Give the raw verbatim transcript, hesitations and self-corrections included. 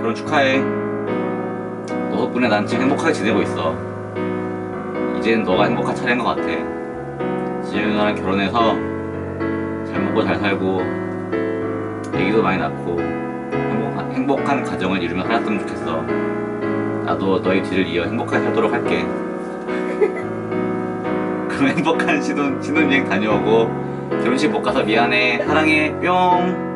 결혼 축하해. 너 덕분에 난 지금 행복하게 지내고 있어. 이제는 너가 행복할 차례인 것 같아. 지금 나랑 결혼해서 잘 먹고 잘 살고 애기도 많이 낳고 행복한, 행복한 가정을 이루며 살았으면 좋겠어. 나도 너희 뒤를 이어 행복하게 살도록 할게. 그럼 행복한 신혼, 신혼여행 다녀오고 결혼식 못 가서 미안해. 사랑해. 뿅.